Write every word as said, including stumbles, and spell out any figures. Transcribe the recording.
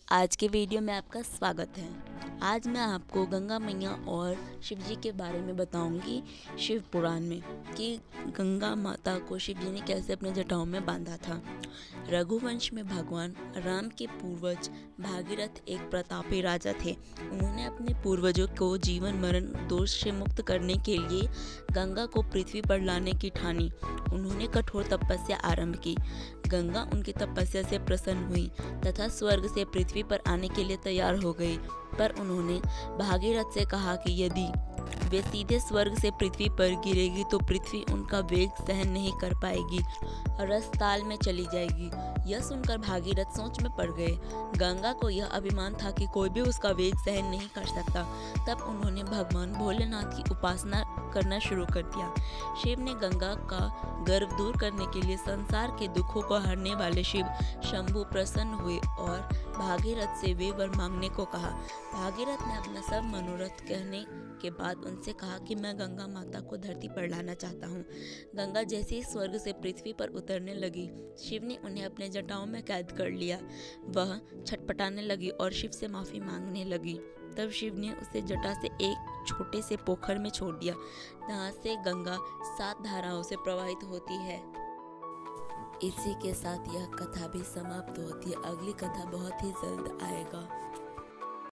आज के वीडियो में आपका स्वागत है। आज मैं आपको गंगा मैया और शिव जी के बारे में बताऊंगी शिव पुराण में कि गंगा माता को शिव जी ने कैसे अपने जटाओं में बांधा था। रघुवंश में भगवान राम के पूर्वज भागीरथ एक प्रतापी राजा थे। उन्होंने अपने पूर्वजों को जीवन मरण दोष से मुक्त करने के लिए गंगा को पृथ्वी पर लाने की ठानी। उन्होंने कठोर तपस्या आरंभ की। गंगा उनकी तपस्या से प्रसन्न हुई तथा स्वर्ग से पृथ्वी पर आने के लिए तैयार हो गई, पर उन्होंने भागीरथ से कहा कि यदि वे सीधे स्वर्ग से पृथ्वी पर गिरेगी तो पृथ्वी उनका वेग सहन नहीं कर पाएगी और रसताल में चली जाएगी। यह सुनकर भागीरथ सोच में पड़ गए। गंगा को यह अभिमान था कि कोई भी उसका वेग सहन नहीं कर सकता। तब उन्होंने भगवान भोलेनाथ की उपासना करना शुरू कर दिया। शिव ने गंगा का गर्व दूर करने के लिए संसार के दुखों को हरने वाले शिव शंभु प्रसन्न हुए और भागीरथ से वे वर मांगने को कहा। भागीरथ ने अपना सब मनोरथ कहने के बाद उनसे कहा कि मैं गंगा माता को धरती पर लाना चाहता हूँ। गंगा जैसे ही स्वर्ग से पृथ्वी पर उतरने लगी, शिव ने उन्हें अपने जटाओं में कैद कर लिया। वह छटपटाने लगी और शिव से माफी मांगने लगी। तब शिव ने उसे जटा से एक छोटे से पोखर में छोड़ दिया, जहाँ से गंगा सात धाराओं से प्रवाहित होती है। इसी के साथ यह कथा भी समाप्त होती है। अगली कथा बहुत ही जल्द आएगा।